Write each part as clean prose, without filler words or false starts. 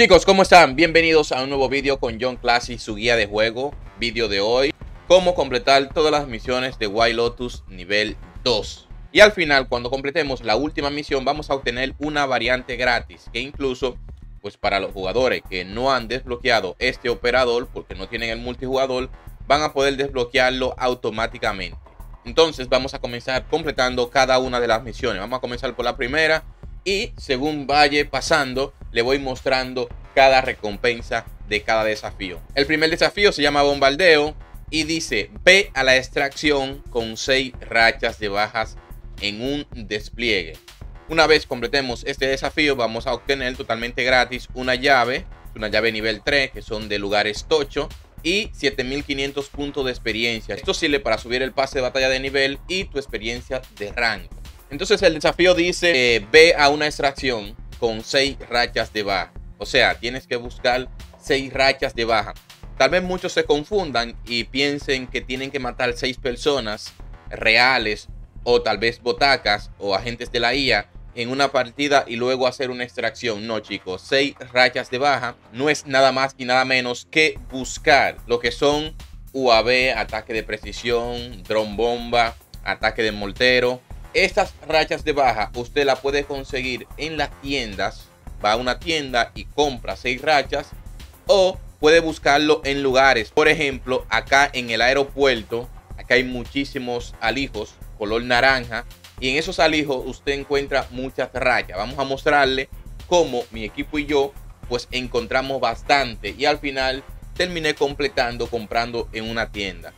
Chicos, ¿cómo están? Bienvenidos a un nuevo vídeo con John Classic, su guía de juego. Vídeo de hoy, cómo completar todas las misiones de White Lotus nivel 2. Y al final, cuando completemos la última misión, vamos a obtener una variante gratis, que incluso, pues para los jugadores que no han desbloqueado este operador, porque no tienen el multijugador, van a poder desbloquearlo automáticamente. Entonces vamos a comenzar completando cada una de las misiones. Vamos a comenzar por la primera y según vaya pasando, le voy mostrando cada recompensa de cada desafío. El primer desafío se llama bombardeo y dice: ve a la extracción con 6 rachas de bajas en un despliegue. Una vez completemos este desafío, vamos a obtener totalmente gratis una llave nivel 3, que son de lugares tocho, y 7500 puntos de experiencia. Esto sirve para subir el pase de batalla de nivel y tu experiencia de rango. Entonces el desafío dice: ve a una extracción con 6 rachas de baja. O sea, tienes que buscar 6 rachas de baja. Tal vez muchos se confundan y piensen que tienen que matar 6 personas reales, o tal vez botacas o agentes de la IA en una partida y luego hacer una extracción. No, chicos, 6 rachas de baja no es nada más y nada menos que buscar lo que son UAV, ataque de precisión, dron bomba, ataque de mortero. Estas rachas de baja usted la puede conseguir en las tiendas. Va a una tienda y compra 6 rachas, o puede buscarlo en lugares. Por ejemplo, acá en el aeropuerto, acá hay muchísimos alijos color naranja, y en esos alijos usted encuentra muchas rachas. Vamos a mostrarle cómo mi equipo y yo pues encontramos bastante, y al final terminé comprando en una tienda.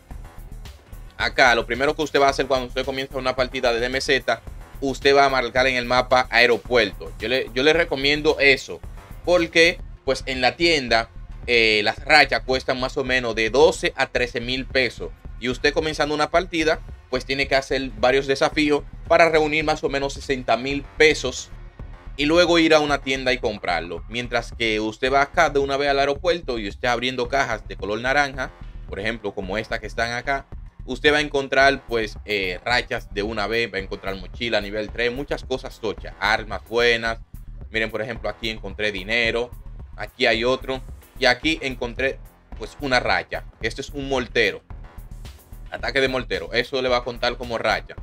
Acá lo primero que usted va a hacer cuando usted comienza una partida de DMZ, usted va a marcar en el mapa aeropuerto. Yo le recomiendo eso, porque pues en la tienda las rachas cuestan más o menos de 12 a 13 mil pesos, y usted comenzando una partida pues tiene que hacer varios desafíos para reunir más o menos 60 mil pesos y luego ir a una tienda y comprarlo. Mientras que usted va acá de una vez al aeropuerto y usted abriendo cajas de color naranja, por ejemplo como esta que están acá, usted va a encontrar pues rachas de una vez, va a encontrar mochila nivel 3, muchas cosas tochas, armas buenas. Miren, por ejemplo, aquí encontré dinero, aquí hay otro, y aquí encontré pues una racha. Este es un mortero, ataque de mortero, eso le va a contar como racha.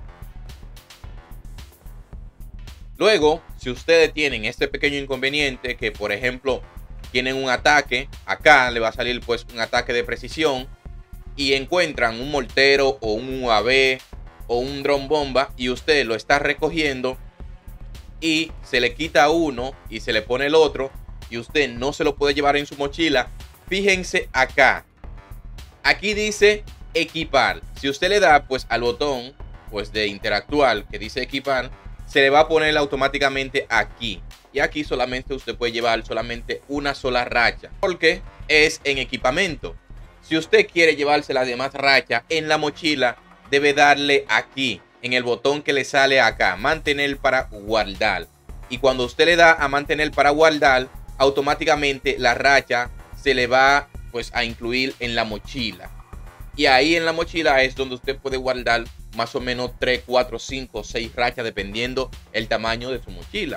Luego, si ustedes tienen este pequeño inconveniente, que por ejemplo tienen un ataque, acá le va a salir pues un ataque de precisión, y encuentran un mortero o un UAV o un dron bomba y usted lo está recogiendo y se le quita uno y se le pone el otro y usted no se lo puede llevar en su mochila, fíjense acá, aquí dice equipar. Si usted le da pues al botón pues de interactuar que dice equipar, se le va a poner automáticamente aquí, y aquí solamente usted puede llevar solamente una sola racha porque es en equipamiento. Si usted quiere llevarse las demás rachas en la mochila, debe darle aquí, en el botón que le sale acá, mantener para guardar. Y cuando usted le da a mantener para guardar, automáticamente la racha se le va pues a incluir en la mochila. Y ahí en la mochila es donde usted puede guardar más o menos 3, 4, 5, 6 rachas, dependiendo el tamaño de su mochila.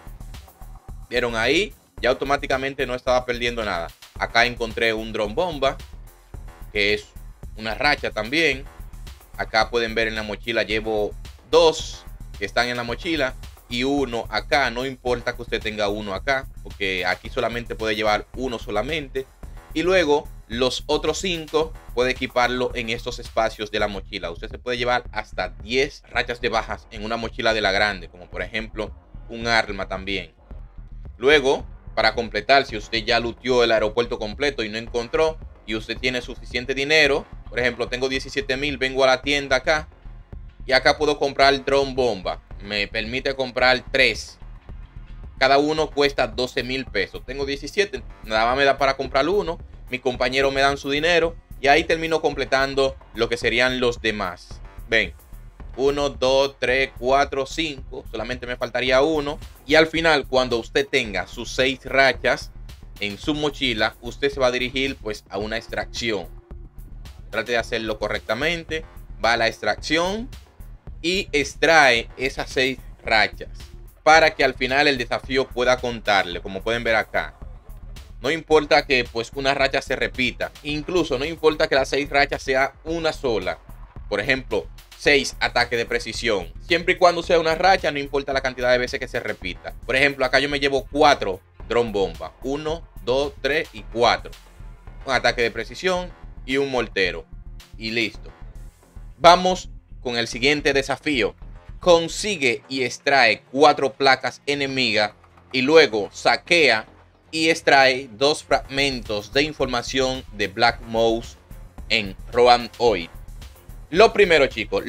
¿Vieron ahí? Ya automáticamente no estaba perdiendo nada. Acá encontré un dron bomba, que es una racha también. Acá pueden ver en la mochila llevo 2 que están en la mochila y uno acá. No importa que usted tenga uno acá, porque aquí solamente puede llevar uno solamente, y luego los otros 5 puede equiparlo en estos espacios de la mochila. Usted se puede llevar hasta 10 rachas de bajas en una mochila de la grande, como por ejemplo un arma también. Luego, para completar, si usted ya looteó el aeropuerto completo y no encontró, y usted tiene suficiente dinero, por ejemplo tengo 17 mil, vengo a la tienda acá y acá puedo comprar el dron bomba. Me permite comprar 3, cada uno cuesta 12 mil pesos. Tengo 17, nada más me da para comprar uno, mi compañero me dan su dinero y ahí termino completando lo que serían los demás. Ven, 1, 2, 3, 4, 5, solamente me faltaría uno, y al final cuando usted tenga sus 6 rachas en su mochila, usted se va a dirigir pues a una extracción. Trate de hacerlo correctamente, va a la extracción y extrae esas 6 rachas para que al final el desafío pueda contarle, como pueden ver acá. No importa que pues una racha se repita. Incluso no importa que las 6 rachas sea una sola. Por ejemplo, 6 ataques de precisión. Siempre y cuando sea una racha, no importa la cantidad de veces que se repita. Por ejemplo, acá yo me llevo 4 drone bomba. 1, 2, 3 y 4. Un ataque de precisión y un mortero. Y listo. Vamos con el siguiente desafío. Consigue y extrae 4 placas enemigas y luego saquea y extrae 2 fragmentos de información de Black Mouse en Roam Oil. Lo primero, chicos,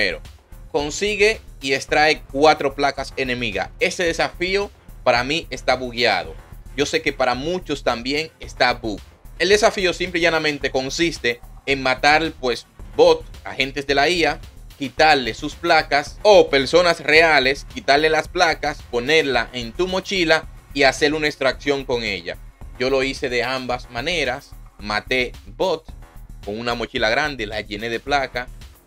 consigue y extrae 4 placas enemigas. Este desafío para mí está bugueado. Yo sé que para muchos también está bug. El desafío simple y llanamente consiste en matar pues bots, agentes de la IA, quitarle sus placas o personas reales, quitarle las placas, ponerla en tu mochila y hacer una extracción con ella. Yo lo hice de ambas maneras. Maté bots con una mochila grande, la llené de placa.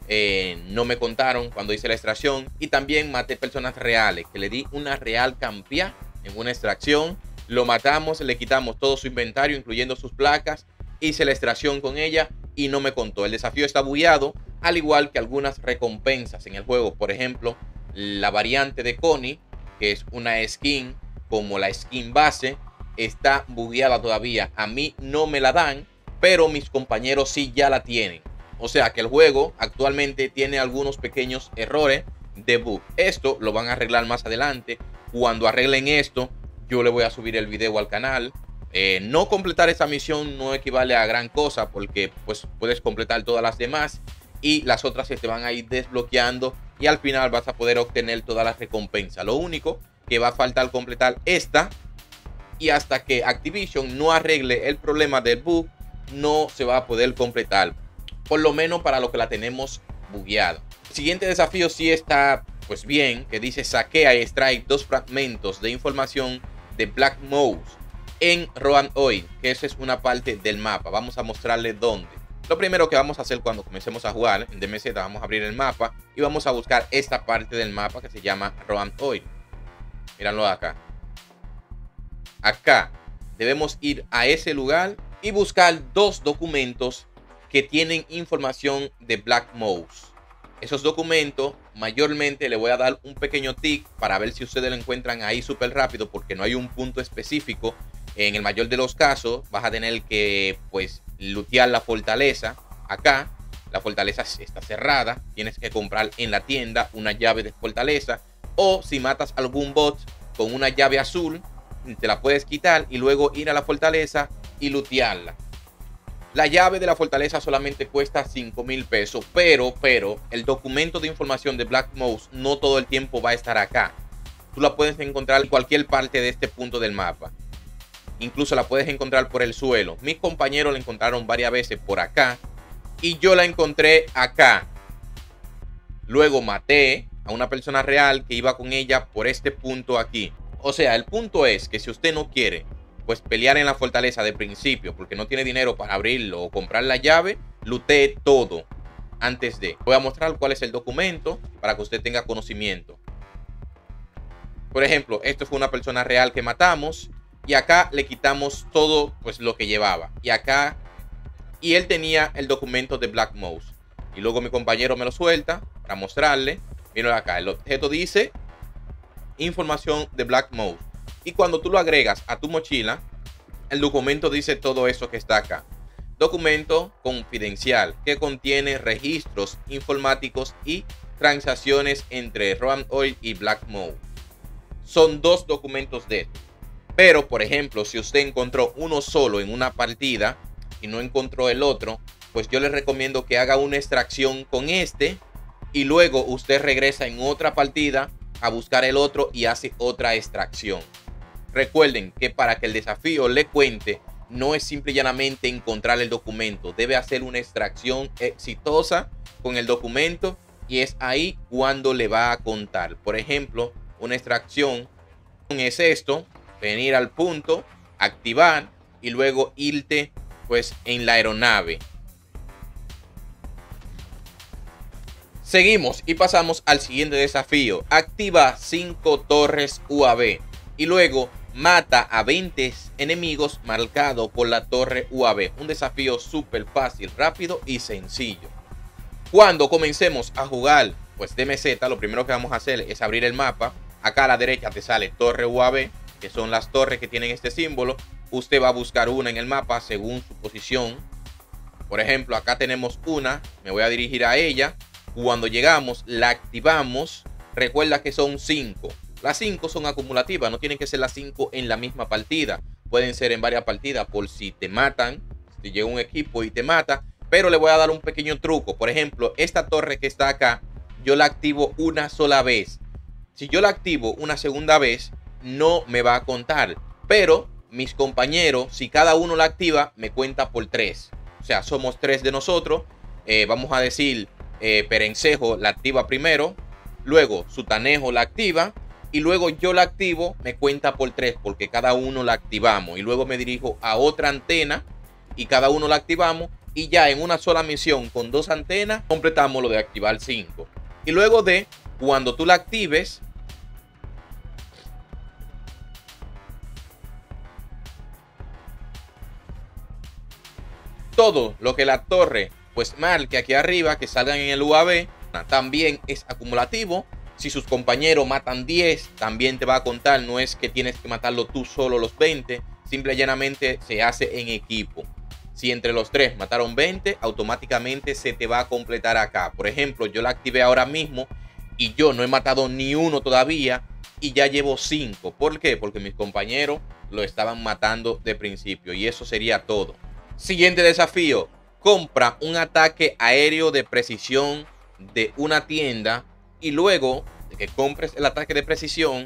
No me contaron cuando hice la extracción. Y también maté personas reales, que le di una real campia en una extracción. Lo matamos, le quitamos todo su inventario, incluyendo sus placas. Hice la extracción con ella y no me contó. El desafío está bugueado, al igual que algunas recompensas en el juego. Por ejemplo, la variante de Connie, que es una skin como la skin base, está bugueada todavía. A mí no me la dan, pero mis compañeros sí ya la tienen. O sea que el juego actualmente tiene algunos pequeños errores de bug. Esto lo van a arreglar más adelante. Cuando arreglen esto, yo le voy a subir el video al canal. No completar esta misión no equivale a gran cosa, porque pues puedes completar todas las demás y las otras se te van a ir desbloqueando y al final vas a poder obtener todas las recompensas. Lo único que va a faltar completar esta, y hasta que Activision no arregle el problema del bug no se va a poder completar, por lo menos para lo que la tenemos bugueada. El siguiente desafío sí está pues bien, que dice saquea y extrae 2 fragmentos de información de Black Mouse en Roam Oil, que esa es una parte del mapa. Vamos a mostrarle dónde. Lo primero que vamos a hacer cuando comencemos a jugar en DMZ, vamos a abrir el mapa y vamos a buscar esta parte del mapa que se llama Roam Oil. Mírenlo acá. Acá debemos ir a ese lugar y buscar 2 documentos que tienen información de Black Mouse. Esos documentos mayormente le voy a dar un pequeño tic para ver si ustedes lo encuentran ahí súper rápido, porque no hay un punto específico. En el mayor de los casos vas a tener que pues lootear la fortaleza. Acá la fortaleza está cerrada, tienes que comprar en la tienda una llave de fortaleza, o si matas algún bot con una llave azul te la puedes quitar y luego ir a la fortaleza y lootearla. La llave de la fortaleza solamente cuesta 5,000 pesos, pero el documento de información de Black Mouse no todo el tiempo va a estar acá. Tú la puedes encontrar en cualquier parte de este punto del mapa. Incluso la puedes encontrar por el suelo. Mis compañeros la encontraron varias veces por acá y yo la encontré acá. Luego maté a una persona real que iba con ella por este punto aquí. O sea, el punto es que si usted no quiere pues pelear en la fortaleza de principio porque no tiene dinero para abrirlo o comprar la llave, lootee todo antes de. Voy a mostrar cuál es el documento para que usted tenga conocimiento. Por ejemplo, esto fue una persona real que matamos y acá le quitamos todo pues lo que llevaba. Y acá, y él tenía el documento de Black Mouse. Y luego mi compañero me lo suelta para mostrarle. Miren acá, el objeto dice información de Black Mouse. Y cuando tú lo agregas a tu mochila, el documento dice todo eso que está acá. Documento confidencial que contiene registros informáticos y transacciones entre Roam Oil y Black Mouse. Son 2 documentos de estos. Pero, por ejemplo, si usted encontró uno solo en una partida y no encontró el otro, pues yo le recomiendo que haga una extracción con este y luego usted regresa en otra partida a buscar el otro y hace otra extracción. Recuerden que para que el desafío le cuente, no es simple y llanamente encontrar el documento. Debe hacer una extracción exitosa con el documento y es ahí cuando le va a contar. Por ejemplo, una extracción es esto: venir al punto, activar y luego irte pues en la aeronave. Seguimos y pasamos al siguiente desafío. Activa 5 torres UAV y luego mata a 20 enemigos marcado por la torre UAV. Un desafío súper fácil, rápido y sencillo. Cuando comencemos a jugar pues DMZ, lo primero que vamos a hacer es abrir el mapa. Acá a la derecha te sale torre UAV, que son las torres que tienen este símbolo. Usted va a buscar una en el mapa según su posición. Por ejemplo, acá tenemos una, me voy a dirigir a ella. Cuando llegamos, la activamos. Recuerda que son 5. Las 5 son acumulativas, no tienen que ser las 5 en la misma partida. Pueden ser en varias partidas por si te matan, si llega un equipo y te mata. Pero le voy a dar un pequeño truco. Por ejemplo, esta torre que está acá, yo la activo una sola vez. Si yo la activo una segunda vez, no me va a contar. Pero mis compañeros, si cada uno la activa, me cuenta por 3. O sea, somos 3 de nosotros. Vamos a decir, Perencejo la activa primero. Luego Sutanejo la activa. Y luego yo la activo, me cuenta por 3 porque cada uno la activamos. Y luego me dirijo a otra antena y cada uno la activamos. Y ya en una sola misión con 2 antenas completamos lo de activar 5. Y luego de cuando tú la actives, todo lo que la torre pues marque aquí arriba, que salgan en el UAV, también es acumulativo. Si sus compañeros matan 10, también te va a contar. No es que tienes que matarlo tú solo los 20. Simple y llanamente se hace en equipo. Si entre los 3 mataron 20, automáticamente se te va a completar acá. Por ejemplo, yo la activé ahora mismo y yo no he matado ni uno todavía y ya llevo 5. ¿Por qué? Porque mis compañeros lo estaban matando de principio. Y eso sería todo. Siguiente desafío. Compra un ataque aéreo de precisión de una tienda y luego de que compres el ataque de precisión,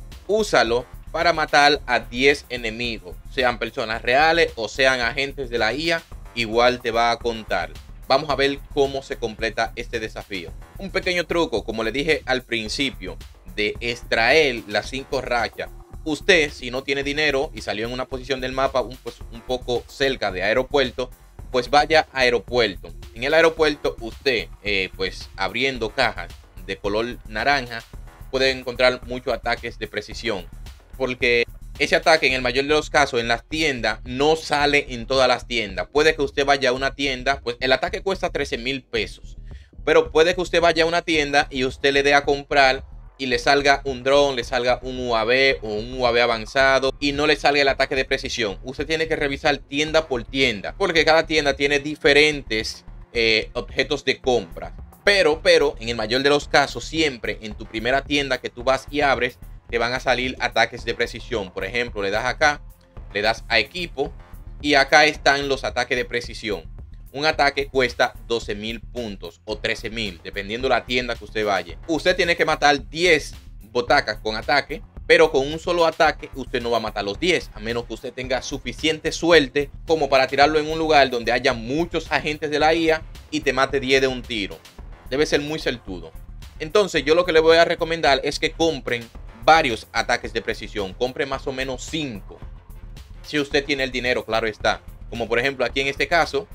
úsalo para matar a 10 enemigos, sean personas reales o sean agentes de la IA, igual te va a contar. Vamos a ver cómo se completa este desafío. Un pequeño truco, como le dije al principio, de extraer las 5 rachas. Usted, si no tiene dinero y salió en una posición del mapa un poco cerca de aeropuerto, pues vaya a aeropuerto. En el aeropuerto usted, pues abriendo cajas de color naranja, puede encontrar muchos ataques de precisión. Porque ese ataque en el mayor de los casos en las tiendas no sale en todas las tiendas. Puede que usted vaya a una tienda, pues el ataque cuesta 13,000 pesos. Pero puede que usted vaya a una tienda y usted le dé a comprar y le salga un dron, le salga un UAV o un UAV avanzado y no le salga el ataque de precisión. Usted tiene que revisar tienda por tienda porque cada tienda tiene diferentes objetos de compra. Pero en el mayor de los casos, siempre en tu primera tienda que tú vas y abres, te van a salir ataques de precisión. Por ejemplo, le das acá, le das a equipo y acá están los ataques de precisión. Un ataque cuesta 12,000 puntos o 13,000, dependiendo la tienda que usted vaya. Usted tiene que matar 10 botacas con ataque, pero con un solo ataque usted no va a matar los 10, a menos que usted tenga suficiente suerte como para tirarlo en un lugar donde haya muchos agentes de la IA y te mate 10 de un tiro. Debe ser muy certudo. Entonces yo lo que le voy a recomendar es que compren varios ataques de precisión. Compre más o menos 5. Si usted tiene el dinero, claro está. Como por ejemplo aquí en este caso,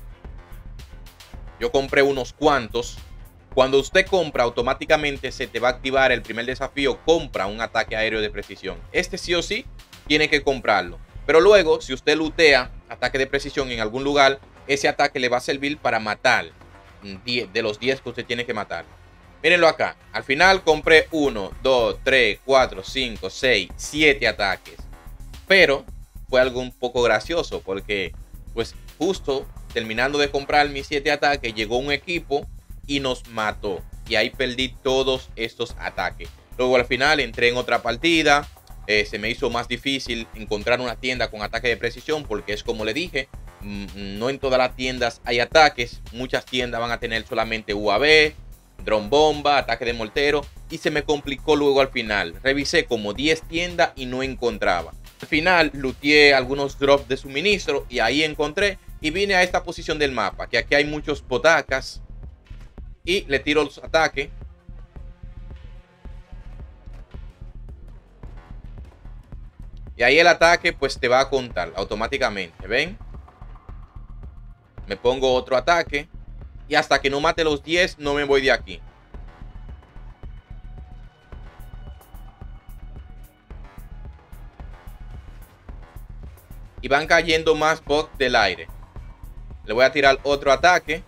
yo compré unos cuantos. Cuando usted compra, automáticamente se te va a activar el primer desafío. Compra un ataque aéreo de precisión. Este sí o sí tiene que comprarlo. Pero luego, si usted lootea ataque de precisión en algún lugar, ese ataque le va a servir para matar 10 de los 10 que usted tiene que matar. Mírenlo acá. Al final compré 1, 2, 3, 4, 5, 6, 7 ataques. Pero fue algo un poco gracioso porque pues justo terminando de comprar mis 7 ataques, llegó un equipo y nos mató. Y ahí perdí todos estos ataques. Luego al final entré en otra partida. Se me hizo más difícil encontrar una tienda con ataque de precisión porque es como le dije, no en todas las tiendas hay ataques. Muchas tiendas van a tener solamente UAV, dron bomba, ataque de mortero, y se me complicó luego al final. Revisé como 10 tiendas y no encontraba. Al final looteé algunos drops de suministro y ahí encontré y vine a esta posición del mapa, que aquí hay muchos botacas, y le tiro los ataques. Y ahí el ataque pues te va a contar automáticamente, ¿ven? Me pongo otro ataque y hasta que no mate los 10 no me voy de aquí. y van cayendo más bots del aire. Le voy a tirar otro ataque.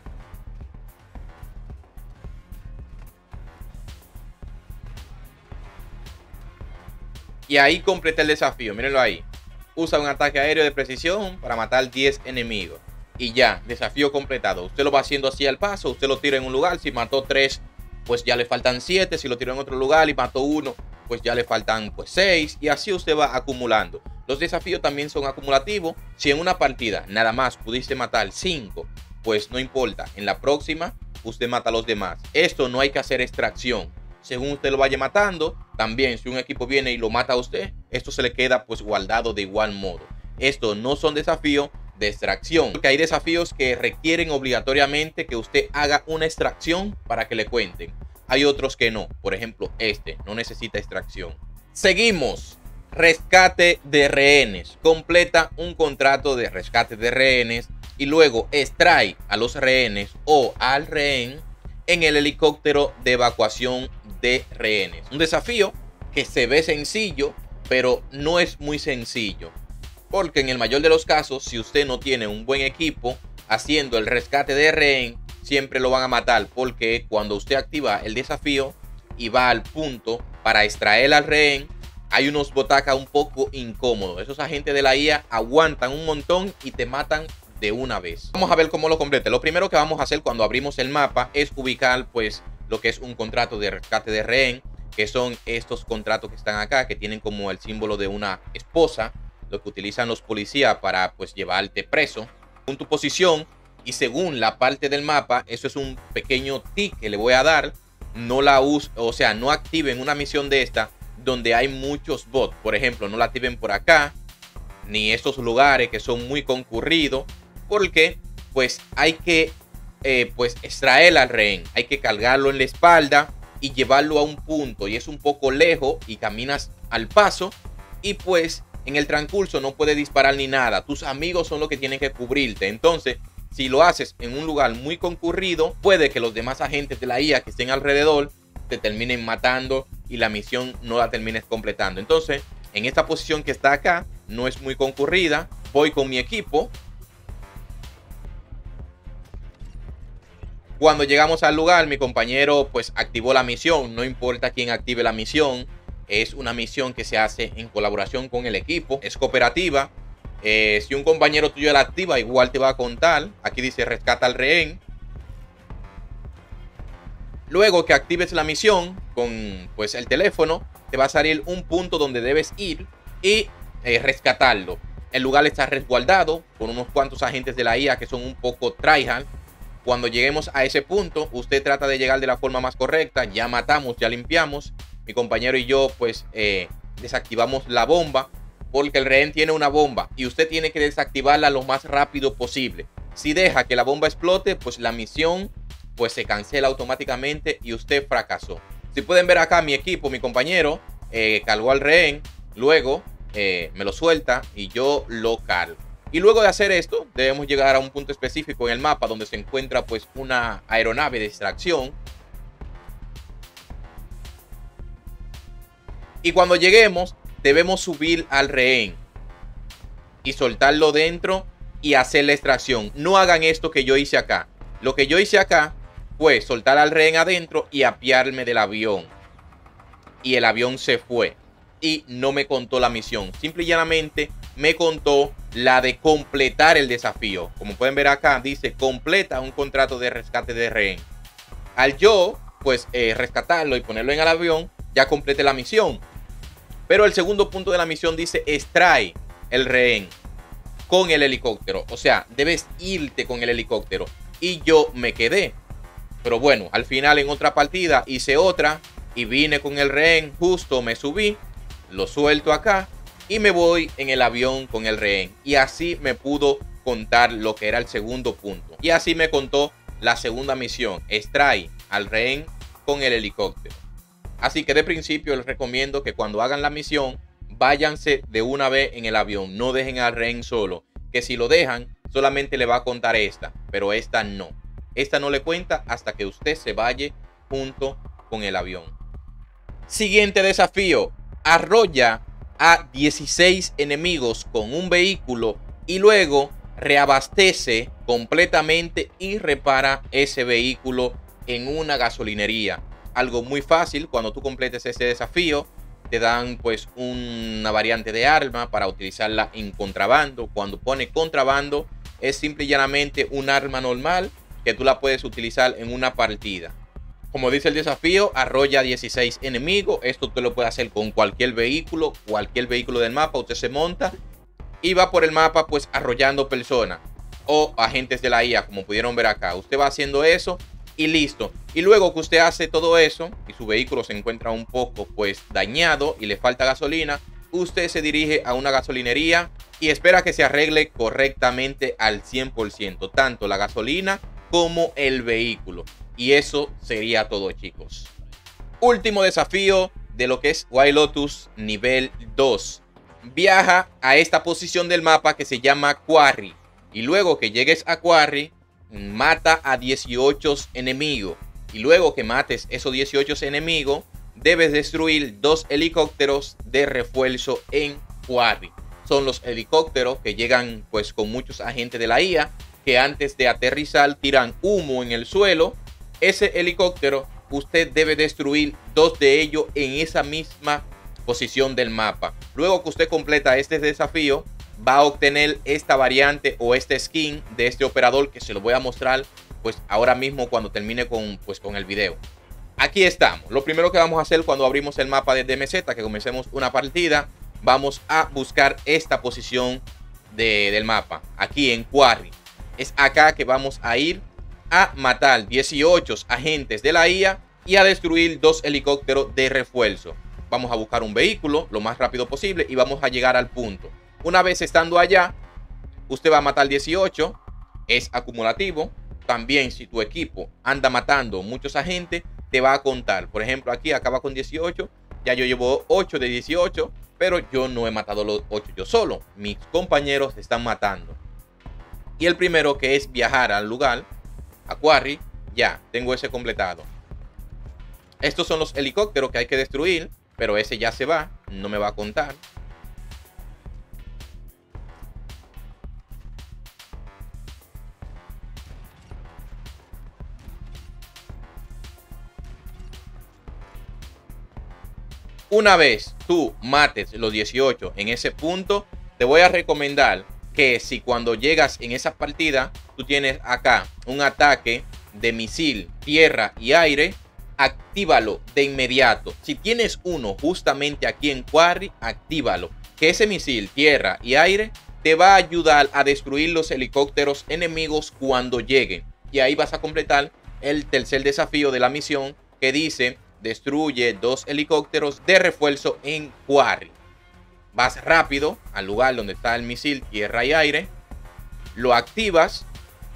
Y ahí completé el desafío, mírenlo ahí. Usa un ataque aéreo de precisión para matar 10 enemigos. Y ya, desafío completado. Usted lo va haciendo así al paso, usted lo tira en un lugar. Si mató 3, pues ya le faltan 7. Si lo tiró en otro lugar y mató 1, pues ya le faltan pues 6. Y así usted va acumulando. Los desafíos también son acumulativos. Si en una partida nada más pudiste matar 5, pues no importa. En la próxima usted mata a los demás. Esto no hay que hacer extracción. Según usted lo vaya matando, también si un equipo viene y lo mata a usted, esto se le queda pues guardado de igual modo. Estos no son desafíos de extracción, porque hay desafíos que requieren obligatoriamente que usted haga una extracción para que le cuenten. Hay otros que no, por ejemplo este no necesita extracción. Seguimos. Rescate de rehenes. Completa un contrato de rescate de rehenes y luego extrae a los rehenes o al rehén en el helicóptero de evacuación de rehenes. Un desafío que se ve sencillo, pero no es muy sencillo, porque en el mayor de los casos, si usted no tiene un buen equipo haciendo el rescate de rehén, siempre lo van a matar, porque cuando usted activa el desafío y va al punto para extraer al rehén, hay unos botacas un poco incómodos. Esos agentes de la IA aguantan un montón y te matan de una vez. Vamos a ver cómo lo complete. Lo primero que vamos a hacer cuando abrimos el mapa es ubicar pues lo que es un contrato de rescate de rehén, que son estos contratos que están acá, que tienen como el símbolo de una esposa, lo que utilizan los policías para pues llevarte preso. Según tu posición y según la parte del mapa, eso es un pequeño tic que le voy a dar. No la usen, o sea, no activen una misión de esta donde hay muchos bots. Por ejemplo, no la activen por acá, ni estos lugares que son muy concurridos, porque pues hay que pues extraer al rehén, hay que cargarlo en la espalda y llevarlo a un punto, y es un poco lejos y caminas al paso, y pues en el transcurso no puedes disparar ni nada. Tus amigos son los que tienen que cubrirte. Entonces, si lo haces en un lugar muy concurrido, puede que los demás agentes de la IA que estén alrededor te terminen matando y la misión no la termines completando. Entonces, en esta posición que está acá, no es muy concurrida, voy con mi equipo. Cuando llegamos al lugar, mi compañero pues activó la misión. No importa quién active la misión, es una misión que se hace en colaboración con el equipo, es cooperativa. Si un compañero tuyo la activa, igual te va a contar. Aquí dice rescata al rehén. Luego que actives la misión con pues el teléfono, te va a salir un punto donde debes ir y rescatarlo. El lugar está resguardado por unos cuantos agentes de la IA que son un poco tryhard. Cuando lleguemos a ese punto, usted trata de llegar de la forma más correcta. Ya matamos, ya limpiamos. Mi compañero y yo pues desactivamos la bomba, porque el rehén tiene una bomba y usted tiene que desactivarla lo más rápido posible. Si deja que la bomba explote, pues la misión pues se cancela automáticamente y usted fracasó. Si pueden ver acá, mi equipo, mi compañero cargó al rehén, luego me lo suelta y yo lo cargo. Y luego de hacer esto, debemos llegar a un punto específico en el mapa donde se encuentra pues una aeronave de extracción. Y cuando lleguemos, debemos subir al rehén y soltarlo dentro y hacer la extracción. No hagan esto que yo hice acá. Lo que yo hice acá fue soltar al rehén adentro y apiarme del avión. Y el avión se fue y no me contó la misión. Simple y llanamente me contó la de completar el desafío. Como pueden ver acá, dice completa un contrato de rescate de rehén. Al yo pues rescatarlo y ponerlo en el avión, ya completé la misión. Pero el segundo punto de la misión dice extrae el rehén con el helicóptero. O sea, debes irte con el helicóptero. Y yo me quedé. Pero bueno, al final en otra partida hice otra y vine con el rehén. Justo me subí, lo suelto acá y me voy en el avión con el rehén. Y así me pudo contar lo que era el segundo punto. Y así me contó la segunda misión. Extrae al rehén con el helicóptero. Así que de principio les recomiendo que cuando hagan la misión, váyanse de una vez en el avión. No dejen al rehén solo. Que si lo dejan, solamente le va a contar esta. Pero esta no. Esta no le cuenta hasta que usted se vaya junto con el avión. Siguiente desafío. Arrolla a 16 enemigos con un vehículo y luego reabastece completamente y repara ese vehículo en una gasolinería. Algo muy fácil. Cuando tú completes este desafío, te dan pues una variante de arma para utilizarla en contrabando. Cuando pone contrabando, es simple y llanamente un arma normal que tú la puedes utilizar en una partida. Como dice el desafío, arrolla 16 enemigos. Esto usted lo puede hacer con cualquier vehículo del mapa. Usted se monta y va por el mapa pues arrollando personas o agentes de la IA, como pudieron ver acá. Usted va haciendo eso y listo. Y luego que usted hace todo eso y su vehículo se encuentra un poco pues dañado y le falta gasolina, usted se dirige a una gasolinería y espera que se arregle correctamente al 100%, tanto la gasolina como el vehículo. Y eso sería todo, chicos. Último desafío de lo que es White Lotus nivel 2. Viaja a esta posición del mapa que se llama Quarry. Y luego que llegues a Quarry, mata a 18 enemigos. Y luego que mates esos 18 enemigos, debes destruir 2 helicópteros de refuerzo en Quarry. Son los helicópteros que llegan pues con muchos agentes de la IA, que antes de aterrizar tiran humo en el suelo. Ese helicóptero usted debe destruir 2 de ellos en esa misma posición del mapa. Luego que usted completa este desafío, va a obtener esta variante o este skin de este operador, que se lo voy a mostrar pues ahora mismo cuando termine con el video. Aquí estamos. Lo primero que vamos a hacer cuando abrimos el mapa de DMZ, que comencemos una partida, vamos a buscar esta posición del mapa, aquí en Quarry. Es acá que vamos a ir a matar 18 agentes de la IA y a destruir 2 helicópteros de refuerzo. Vamos a buscar un vehículo lo más rápido posible y vamos a llegar al punto. Una vez estando allá, usted va a matar 18, es acumulativo. También si tu equipo anda matando muchos agentes, te va a contar. Por ejemplo, aquí acaba con 18, ya yo llevo 8 de 18, pero yo no he matado los 8 yo solo. Mis compañeros están matando. Y el primero, que es viajar al lugar, a Quarry, ya tengo ese completado. Estos son los helicópteros que hay que destruir, pero ese ya se va, no me va a contar. Una vez tú mates los 18 en ese punto, te voy a recomendar que si cuando llegas en esa partida, tú tienes acá un ataque de misil, tierra y aire, actívalo de inmediato. Si tienes uno justamente aquí en Quarry, actívalo. Que ese misil, tierra y aire te va a ayudar a destruir los helicópteros enemigos cuando lleguen. Y ahí vas a completar el tercer desafío de la misión, que dice: destruye 2 helicópteros de refuerzo en Quarry. Vas rápido al lugar donde está el misil, tierra y aire, lo activas.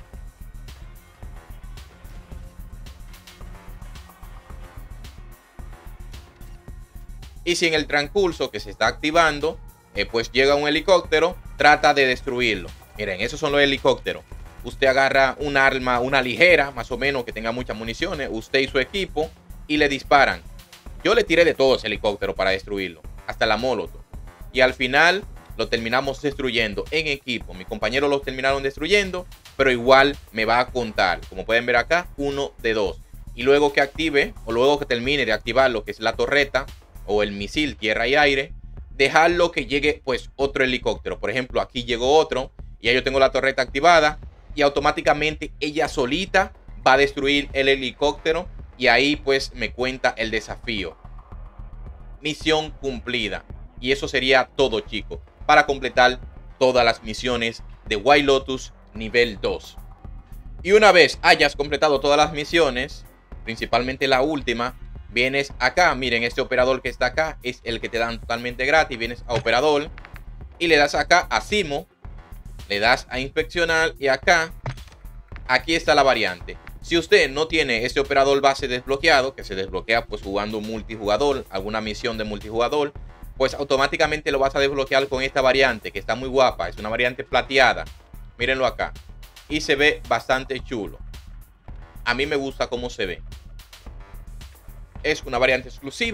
Y si en el transcurso que se está activando, pues llega un helicóptero, trata de destruirlo. Miren, esos son los helicópteros. Usted agarra un arma, una ligera, más o menos, que tenga muchas municiones, usted y su equipo, y le disparan. Yo le tiré de todo ese helicóptero para destruirlo, hasta la molotov. Y al final lo terminamos destruyendo en equipo. Mis compañeros los terminaron destruyendo, pero igual me va a contar. Como pueden ver acá, 1 de 2. Y luego que active, o luego que termine de activar lo que es la torreta o el misil tierra y aire, dejarlo que llegue pues otro helicóptero. Por ejemplo, aquí llegó otro y ya yo tengo la torreta activada, y automáticamente ella solita va a destruir el helicóptero, y ahí pues me cuenta el desafío. Misión cumplida. Y eso sería todo, chicos, para completar todas las misiones de White Lotus nivel 2. Y una vez hayas completado todas las misiones, principalmente la última, vienes acá. Miren, este operador que está acá es el que te dan totalmente gratis. Vienes a operador y le das acá a Simo, le das a inspeccionar, y acá, aquí está la variante. Si usted no tiene este operador base desbloqueado, que se desbloquea pues jugando multijugador, alguna misión de multijugador, pues automáticamente lo vas a desbloquear con esta variante, que está muy guapa. Es una variante plateada. Mírenlo acá. Y se ve bastante chulo. A mí me gusta cómo se ve. Es una variante exclusiva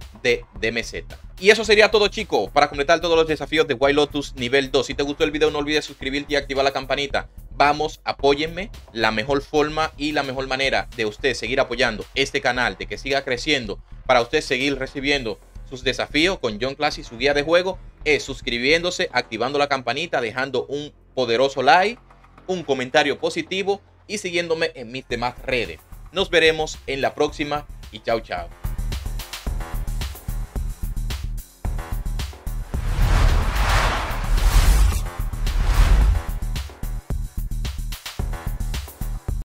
de DMZ. Y eso sería todo, chicos, para completar todos los desafíos de White Lotus nivel 2. Si te gustó el video, no olvides suscribirte y activar la campanita. Vamos, apóyenme. La mejor forma y la mejor manera de usted seguir apoyando este canal, de que siga creciendo, para usted seguir recibiendo sus desafíos con John Classic, su guía de juego, es suscribiéndose, activando la campanita, dejando un poderoso like, un comentario positivo y siguiéndome en mis demás redes. Nos veremos en la próxima y chao, chao.